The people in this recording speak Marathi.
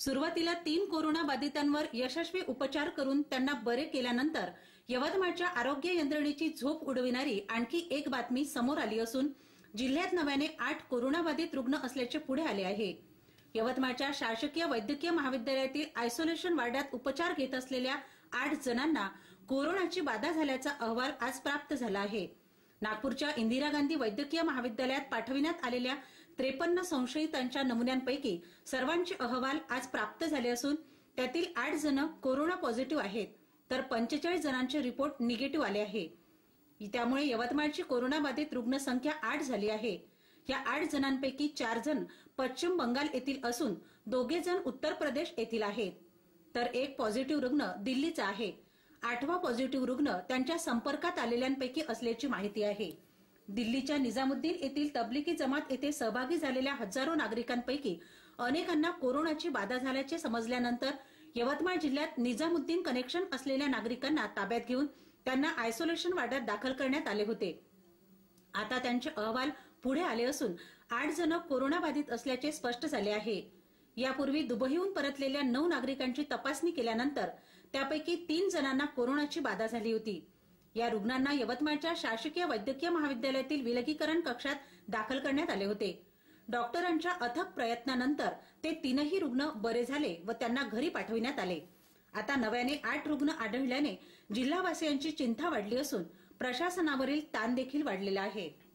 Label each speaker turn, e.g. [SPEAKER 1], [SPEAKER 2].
[SPEAKER 1] सुरुवातीला 3 कोरोना बाधितांवर यशस्वी उपचार करून त्यांना बरे केल्यानंतर यवतमाळच्या आरोग्य यंत्रणेची झोप उडविणारी आणखी एक बातमी समोर आली असून जिल्ह्यात नव्याने 8 कोरोना बाधित रुग्ण असल्याचे पुढे आले आहे। यवतमाळच्या शासकीय वैद्यकीय महाविद्यालयातील आयसोलेशन वार्डात उपचार घेत असलेल्या 8 जणांना कोरोनाची बाधा झाल्याचा अहवाल आज प्राप्त झाला आहे। नागपूरच्या इंदिरा गांधी वैद्यकीय महाविद्यालयात पाठविण्यात आलेल्या 53 संशयितांच्या नमुन्यांपैकी सर्वांचे अहवाल आज प्राप्त झाले असून त्यातील 8 जण कोरोना पॉझिटिव्ह आहेत, तर 45 जणांचे रिपोर्ट निगेटिव्ह आले आहे। त्यामुळे यवतमाळची कोरोना बाधित रुग्ण संख्या 8 झाली आहे। या 8 जणांपैकी 4 जण पश्चिम बंगाल येथील असून 2 जण उत्तर प्रदेश येथील आहेत, तर एक पॉझिटिव्ह रुग्ण दिल्लीचा आहे। 8वा पॉझिटिव्ह रुग्ण त्यांच्या संपर्कात आलेल्यांपैकी असल्याची माहिती आहे। दिल्लीच्या निजामुद्दीन येथील तबलिगी जमात येथे सहभागी झालेल्या हजारो नागरिकांपैकी अनेकांना कोरोनाची बाधा झाल्याचे समजल्यानंतर यवतमाळ जिल्ह्यात निजामुद्दीन कनेक्शन असलेल्या नागरिकांना ताब्यात घेऊन त्यांना आयसोलेशन वार्डात दाखल करण्यात आले होते। आता त्यांचे अहवाल पुढे आले असून 8 जण कोरोना बाधित असल्याचे स्पष्ट झाले आहे। यापूर्वी दुबईहून परतलेल्या 9 नागरिकांची तपासणी केल्यानंतर त्यापैकी 3 जणांना कोरोनाची बाधा झाली होती। या रुग्णांना यवतमाळच्या शासकीय वैद्यकीय महाविद्यालयातील विलगीकरण कक्षात दाखल करण्यात आले होते। डॉक्टरांच्या अथक प्रयत्नानंतर ते 3ही रुग्ण बरे झाले व त्यांना घरी पाठविण्यात आले। आता नव्याने 8 रुग्ण आढळल्याने जिल्हावासियांची चिंता वाढली असून प्रशासनावरील ताण देखील वाढलेला आहे।